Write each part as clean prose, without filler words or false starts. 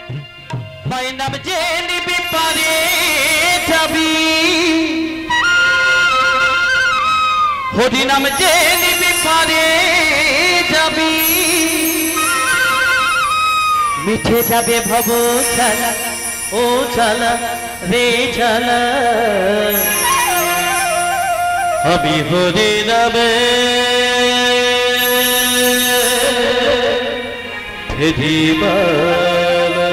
মায়ের নাম যে নিবি পারে যাবি, হরি নাম যে নিবি পারে যাবি, মিঠে যাবে ভব ঝালা ও ঝালা রে ঝালা। আমি হরি নামে ফেরিবালা।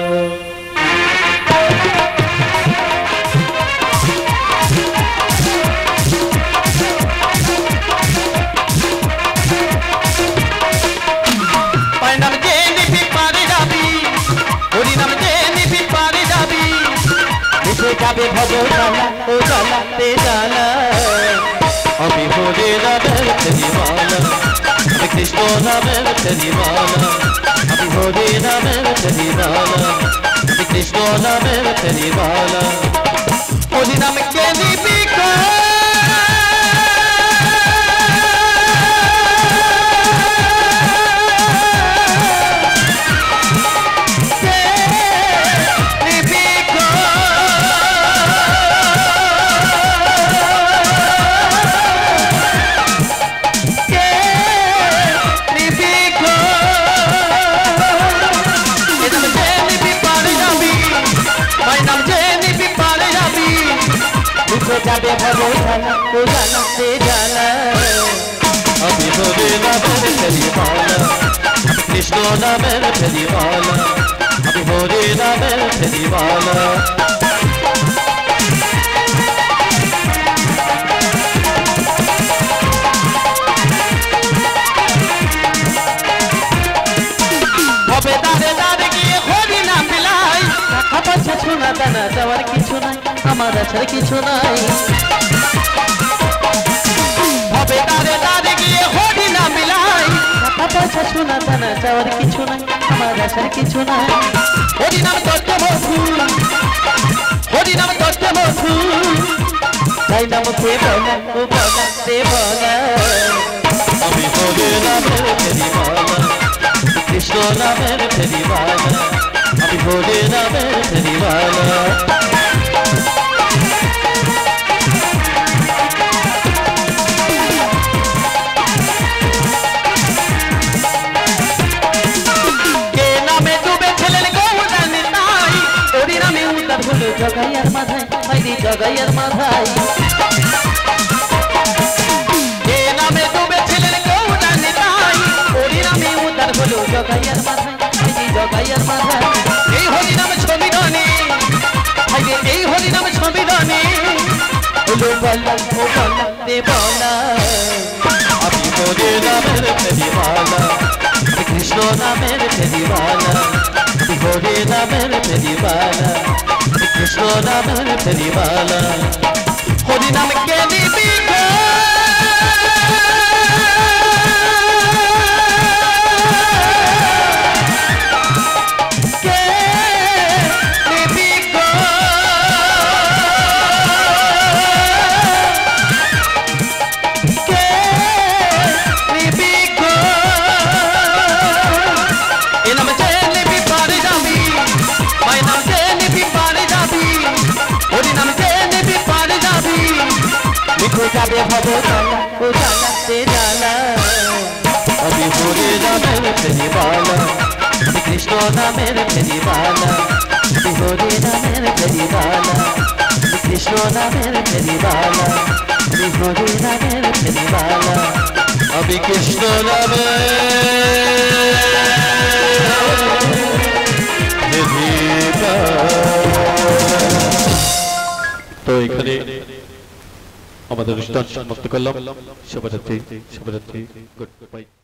মায়ের নাম যে নিবি পারে যাবি, হরি নাম যে নিবি পারে যাবি, মিশে যাবে ভব ঝালা ও ঝালা রে ঝালা। আমি হরি নামের ফেরিবালা, আমি কৃষ্ণ নামের ফেরিবালা। আমি হরি নামের ফেরিবালা, আমি কৃষ্ণ নামের ফেরিবালা। হরি নাম কে নিবি গো, যাবে ভব ঝালা ও ঝালা রে ঝালা। আমি হরি নামের ফেরিবালা, কৃষ্ণ নামের ফেরিবালা। আমি হরি নামের ফেরিবালা। ভবে দাঁড়ে দাঁড়ে গিয়ে হরি নাম মিলাই, টাকা পয়সা সোনা দানা দেওয়ার কিছু নাই, আমার আছার কিছু নাই। ভবে দাঁড়ে দাঁড়ে গিয়ে হরি নাম মিলাই, টাকা পয়সা সোনা দানা দেওয়ার কিছু নাই, আমার আছার কিছু নাই। হরি নাম করতে বসু, হরি নাম করতে বসু, তাই নাম কে বলা ও বলা রে বলা। আমি হরি নামের ফেরিবালা, কৃষ্ণ নামের ফেরিবালা। আমি হরি নামের ফেরিবালা। কে নামে ডুবে ছেলের গৌদান নাই, হরি নামে উদ্ধার হলো জগাইয়ার মাথায়, হয়নি জগাইয়ার মাথায়। কে নামে ডুবে ছেলের গৌদান নাই, হরি নামে উদ্ধার হলো জগাইয়ার মাথায়, হয়নি জগাইয়ার মাথায়। এই হরি নাম ছবি ধনে, এই হরি নাম ছবি ধনে, হলো বলা ও বলা রে বলা। আমি হরি নামের ফেরিবালা, কৃষ্ণ নামের ফেরিবালা। আমি হরি নামের ফেরিবালা, কৃষ্ণ নামের ফেরিবালা। হরি নাম কে নিবি গো, যাবে ভব ঝালা ও ঝালা রে ঝালা। আমি হরি নামের ফেরিবালা, কৃষ্ণ নামের ফেরিবালা। আমি হরি নামের ফেরিবালা, কৃষ্ণ নামের ফেরিবালা। আমি হরি নামের ফেরিবালা, আমি কৃষ্ণ নামের ফেরিবালা। তো এখানে আমাদের অনুষ্ঠান সমাপ্ত করলাম। শুভরাত্রি, শুভরাত্রি, গুড বাই।